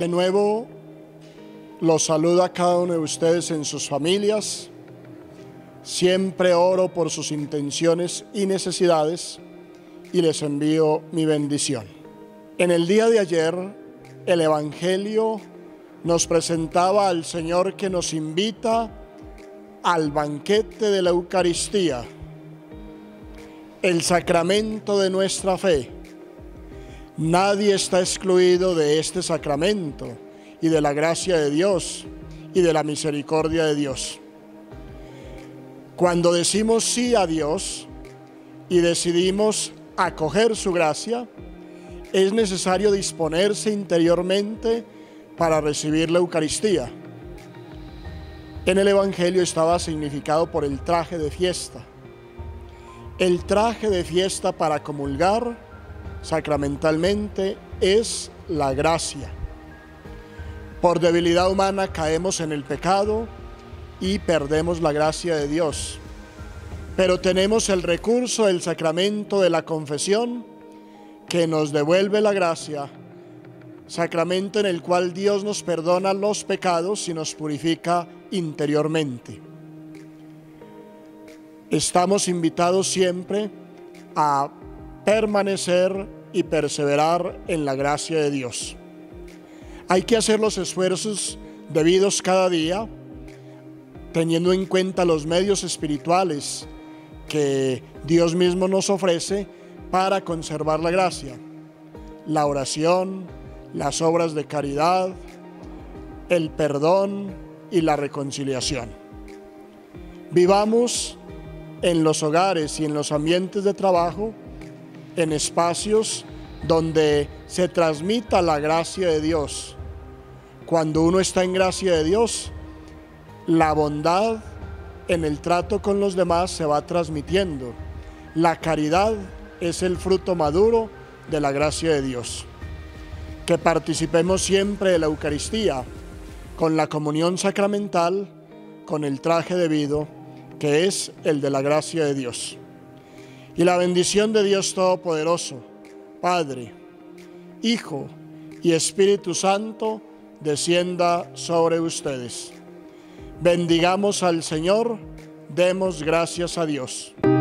De nuevo, los saludo a cada uno de ustedes en sus familias. Siempre oro por sus intenciones y necesidades y les envío mi bendición. En el día de ayer, el Evangelio nos presentaba al Señor que nos invita al banquete de la Eucaristía, el sacramento de nuestra fe. Nadie está excluido de este sacramento y de la gracia de Dios y de la misericordia de Dios. Cuando decimos sí a Dios y decidimos acoger su gracia, es necesario disponerse interiormente para recibir la Eucaristía. En el Evangelio estaba significado por el traje de fiesta. El traje de fiesta para comulgar sacramentalmente es la gracia. Por debilidad humana caemos en el pecado y perdemos la gracia de Dios. Pero tenemos el recurso del sacramento de la confesión que nos devuelve la gracia, sacramento en el cual Dios nos perdona los pecados y nos purifica interiormente. Estamos invitados siempre a permanecer y perseverar en la gracia de Dios. Hay que hacer los esfuerzos debidos cada día, teniendo en cuenta los medios espirituales que Dios mismo nos ofrece para conservar la gracia: la oración, las obras de caridad, el perdón y la reconciliación. Vivamos en los hogares y en los ambientes de trabajo, en espacios donde se transmita la gracia de Dios. Cuando uno está en gracia de Dios, la bondad en el trato con los demás se va transmitiendo. La caridad es el fruto maduro de la gracia de Dios. Que participemos siempre de la Eucaristía con la comunión sacramental, con el traje debido, que es el de la gracia de Dios. Y la bendición de Dios Todopoderoso, Padre, Hijo y Espíritu Santo, descienda sobre ustedes. Bendigamos al Señor, demos gracias a Dios.